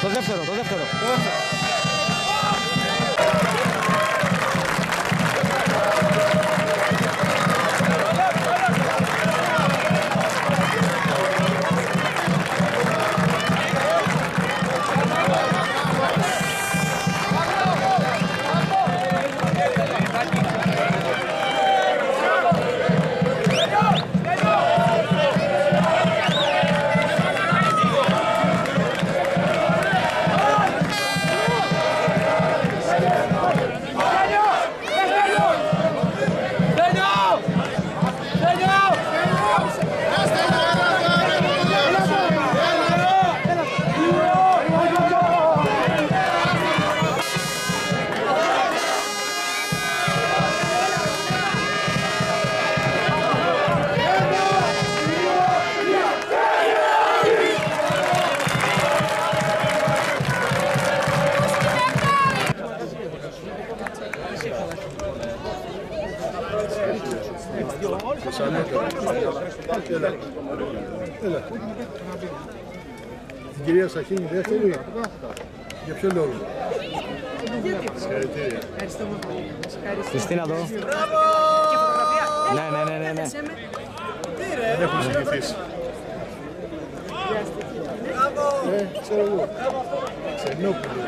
Το δεύτερο. Την κυρία Σαχίνη δεύτερη. Για ποιο λόγο? Συγχαρητήρια. Ευχαριστούμε πολύ. Χριστίνα εδώ. Ναι. Δεν έχουν συνηθίσει. Ξέρω εγώ. Ξενόπουλο.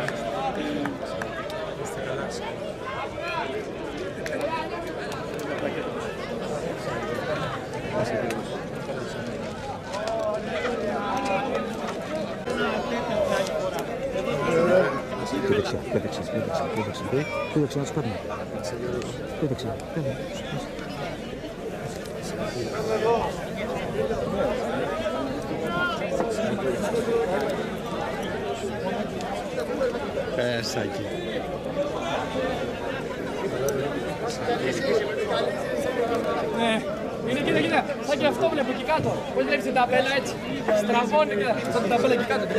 Κοίταξε να σου παίρνει. Κοίταξε. Πέσα εκεί. Ναι, είναι κοίτα, σαν και αυτό βλέπω εκεί κάτω. Πώς βλέπεις την ταμπέλα έτσι, στραβώνει και σαν την ταμπέλα εκεί κάτω.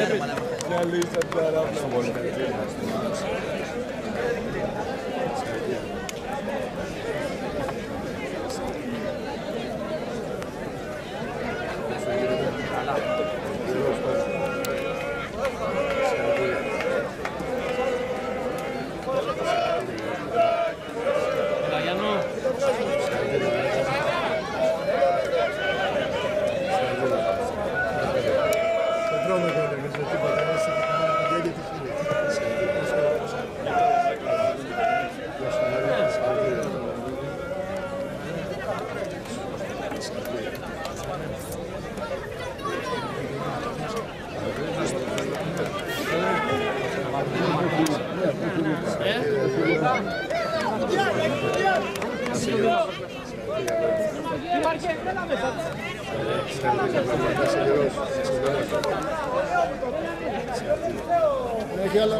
Έχει άλλα.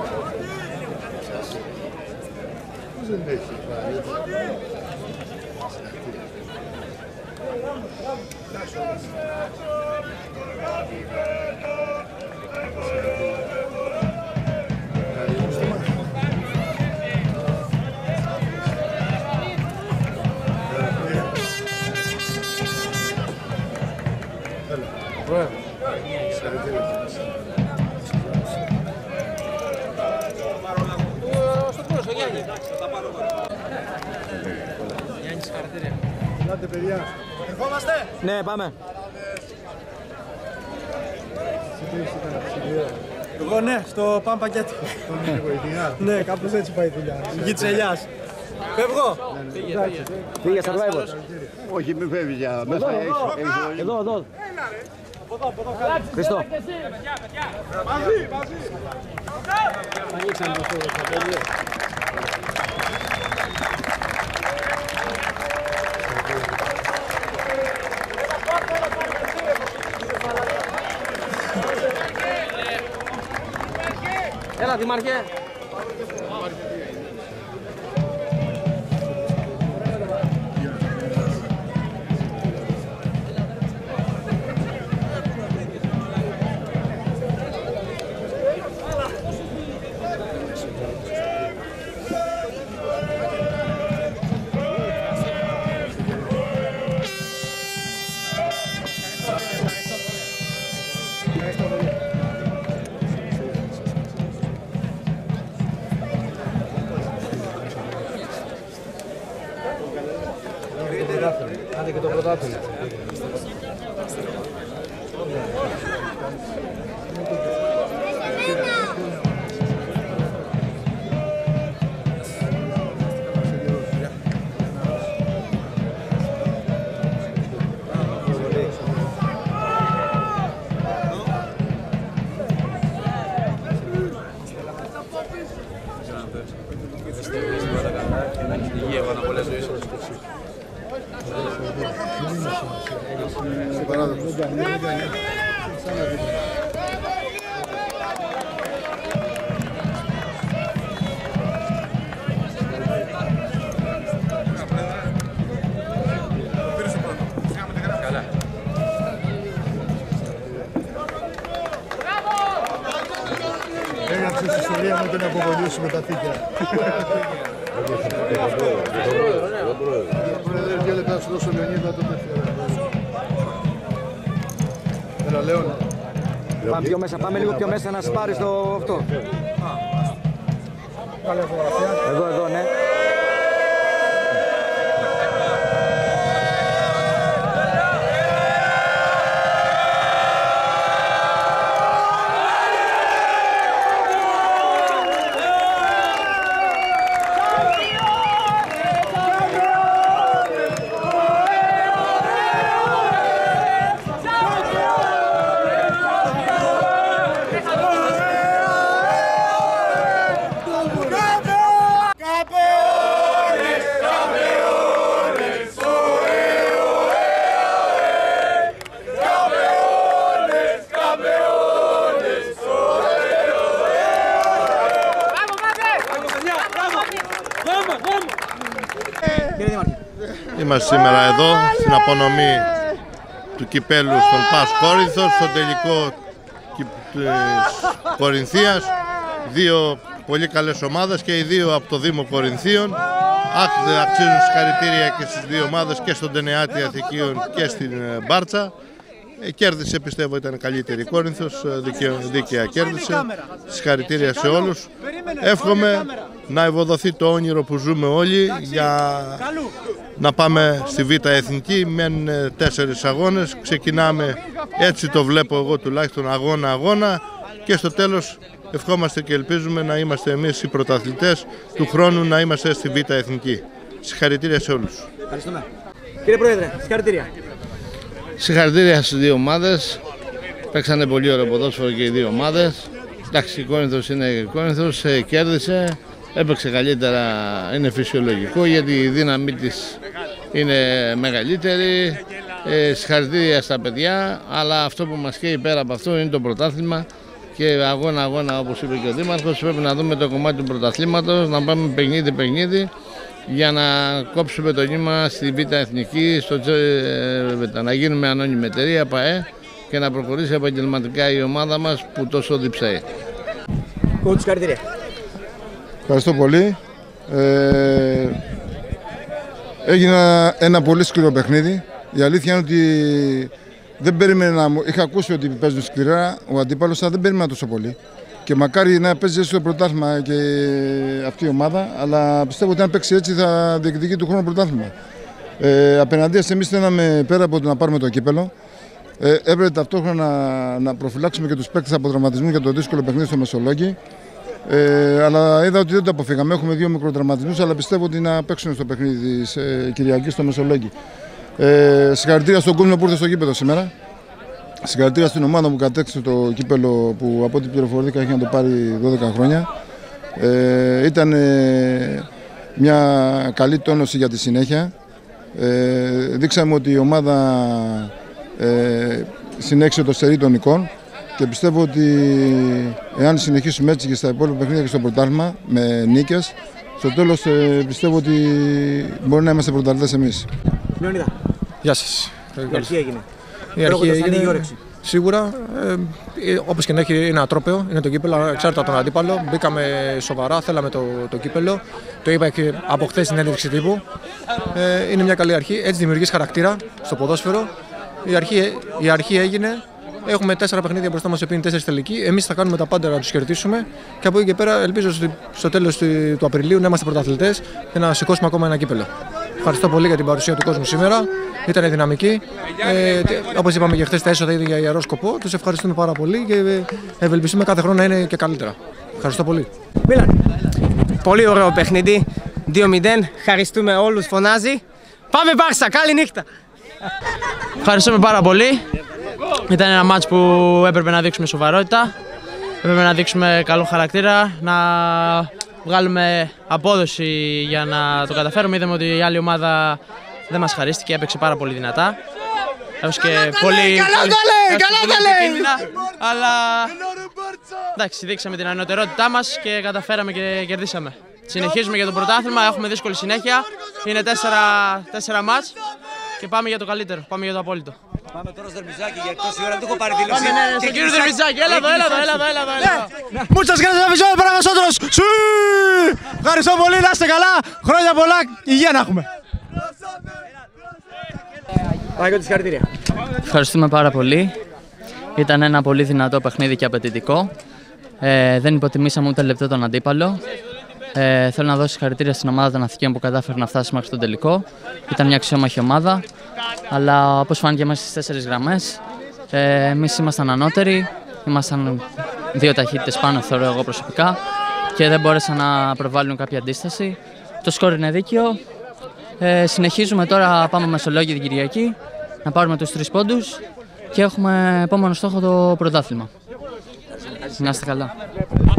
Πώς δεν έχει. Γιάννη, συγχαρητήρια. Ελάτε παιδιά. Ερχόμαστε. Ναι, πάμε. Εγώ ναι, στο Παν Πακέτο. Ναι, κάπως έτσι πάει η δουλειά. Γη της ελιάς. Φεύγω. Πήγε survivor. Όχι, μην φεύγει για μέσα. Εδώ. Χριστό. Μαζί. Ανοίξαμε το παιδί. Έλα, Δημάρχε. πρωτάθλημα. Έγραψε στην ιστορία μου να αποβολήσουμε τα θήκια. Πρόεδρε, 2 λεπτά σου δώσω Λεωνίδα το δεύτερο. Έλα, Λέωνα. Πάμε πιο μέσα, πάμε λίγο πιο μέσα να σπάρεις το αυτό. Εδώ, ναι. Είμαστε σήμερα εδώ στην απονομή του κυπέλου στον ΠΑΣ Κόρινθος, στο τελικό της Κορινθίας. 2 πολύ καλές ομάδες και οι 2 από το Δήμο Κορινθίων. Αξίζουν συγχαρητήρια και στις 2 ομάδες, και στον Τενεάτη Αθηκίων και στην Μπάρτσα. Κέρδισε, πιστεύω ήταν καλύτερη η Κόρινθος, δίκαια κέρδισε. Συγχαρητήρια σε όλους. Εύχομαι να ευοδοθεί το όνειρο που ζούμε όλοι για να πάμε στη Β' Εθνική. Μένουν 4 αγώνες, ξεκινάμε, έτσι το βλέπω εγώ τουλάχιστον, αγώνα και στο τέλος ευχόμαστε και ελπίζουμε να είμαστε εμείς οι πρωταθλητές του χρόνου, να είμαστε στη Β' Εθνική. Συγχαρητήρια σε όλους. Ευχαριστούμε. Κύριε Πρόεδρε, συγχαρητήρια. Συγχαρητήρια στις 2 ομάδες. Παίξανε πολύ ωραίο ποδόσφαιρο και οι 2 ομάδες. Εντάξει, η Κόρινθος είναι η Κόρινθος, κέρδισε, έπαιξε καλύτερα, είναι φυσιολογικό γιατί η δύναμή της είναι μεγαλύτερη. Συγχαρητήρια στα παιδιά, αλλά αυτό που μας καίει πέρα από αυτό είναι το πρωτάθλημα και αγώνα όπως είπε και ο Δήμαρχος. Πρέπει να δούμε το κομμάτι του πρωταθλήματος, να πάμε παιχνίδι για να κόψουμε το νήμα στη Β' Εθνική, να γίνουμε ανώνυμη εταιρεία, ΠΑΕ, και να προχωρήσει επαγγελματικά η ομάδα μας που τόσο διψάει. Συγχαρητήρια. Ευχαριστώ πολύ. Έγινε ένα πολύ σκληρό παιχνίδι. Η αλήθεια είναι ότι δεν περίμενα να... Είχα ακούσει ότι παίζουν σκληρά ο αντίπαλος, αλλά δεν περίμενα τόσο πολύ. Και μακάρι να παίζει στο πρωτάθλημα και αυτή η ομάδα, αλλά πιστεύω ότι αν παίξει έτσι θα διεκδικεί του χρόνου πρωτάθλημα. Απέναντίας εμείς θέλαμε, πέρα από το να πάρουμε το κύπελο, έπρεπε ταυτόχρονα να προφυλάξουμε και τους παίκτες από τραυματισμού για το δύσκολο παιχνίδι στο Μεσολόγγι. Αλλά είδα ότι δεν το αποφύγαμε. Έχουμε 2 μικροτραυματισμούς, αλλά πιστεύω ότι να παίξουν στο παιχνίδι της Κυριακής στο Μεσολόγγι. Συγχαρητήρια στον κόσμο που ήρθε στο γήπεδο σήμερα. Συγχαρητήρια στην ομάδα που κατέκτησε το κύπελο, που από ό,τι πληροφορήθηκα έχει να το πάρει 12 χρόνια. Ήταν μια καλή τόνωση για τη συνέχεια. Δείξαμε ότι η ομάδα συνέχισε το στερί των εικόν και πιστεύω ότι εάν συνεχίσουμε έτσι και στα υπόλοιπα παιχνίδια και στο πρωτάθλημα με νίκες, στο τέλος πιστεύω ότι μπορεί να είμαστε πρωταθλητές εμείς. Λεωνίδα, Γεια σας. η αρχή έγινε. Η αρχή έγινε σίγουρα, όπως και να έχει, είναι ατρόπαιο, είναι το κύπελο, εξάρτητα από τον αντίπαλο. Μπήκαμε σοβαρά, θέλαμε το κύπελο. Το είπα και από χθες στην συνέντευξη τύπου. Είναι μια καλή αρχή, έτσι δημιουργείς χαρακτήρα στο ποδόσφαιρο. Η αρχή έγινε. Έχουμε 4 παιχνίδια μπροστά μας, επειδή είναι 4 τελικοί. Εμείς θα κάνουμε τα πάντα να τους κερδίσουμε και από εκεί και πέρα ελπίζω στο τέλος του Απριλίου να είμαστε πρωταθλητές και να σηκώσουμε ακόμα ένα κύπελο. Ευχαριστώ πολύ για την παρουσία του κόσμου σήμερα. Ήταν δυναμική. Όπως είπαμε και χθες, τα έσοδα είναι για ιερό σκοπό. Τους ευχαριστούμε πάρα πολύ και ευελπιστούμε κάθε χρόνο να είναι και καλύτερα. Ευχαριστώ πολύ. Πολύ ωραίο παιχνίδι. 2-0. Ευχαριστούμε όλους. Φωνάζει. Πάμε Μπάρσα. Καλή νύχτα. Ευχαριστούμε πάρα πολύ. Ήταν ένα μάτς που έπρεπε να δείξουμε σοβαρότητα. Έπρεπε να δείξουμε καλό χαρακτήρα. Να βγάλουμε απόδοση για να το καταφέρουμε. Είδαμε ότι η άλλη ομάδα δεν μας χαρίστηκε. Έπαιξε πάρα πολύ δυνατά. Έως και πολύ επικίνδυνα. Αλλά εντάξει, δείξαμε την ανωτερότητά μας και καταφέραμε και κερδίσαμε. Συνεχίζουμε για το πρωτάθλημα, έχουμε δύσκολη συνέχεια. Είναι 4 μάτς και πάμε για το καλύτερο, πάμε για το απόλυτο. Πάμε τώρα στο Δερμιζάκι για εκτός η ώρα, του έχω πάρει δήλωση. Πάμε στον κύριο Δερμιζάκι, έλα εδώ. Muchas gracias, aficionados, para vosotros. Ευχαριστώ πολύ, να είστε καλά. Χρόνια πολλά, υγεία να έχουμε. Ευχαριστούμε πάρα πολύ. Ήταν ένα πολύ δυνατό παιχνίδι και απαιτητικό. Δεν υποτιμήσαμε ούτε λεπτό τον αντίπαλο. Θέλω να δώσω συγχαρητήρια στην ομάδα των Αθηκαίων που κατάφερε να φτάσει μέχρι τον τελικό. Ήταν μια αξιόμαχη ομάδα, αλλά όπως φάνηκε μέσα στις 4 γραμμές, εμείς ήμασταν ανώτεροι, ήμασταν 2 ταχύτητες πάνω, θεωρώ εγώ προσωπικά, και δεν μπόρεσαν να προβάλλουν κάποια αντίσταση. Το σκορ είναι δίκαιο. Συνεχίζουμε τώρα, πάμε Μεσολόγγι την Κυριακή, να πάρουμε τους 3 πόντους και έχουμε επόμενο στόχο το πρωτάθλημα. Να είστε καλά.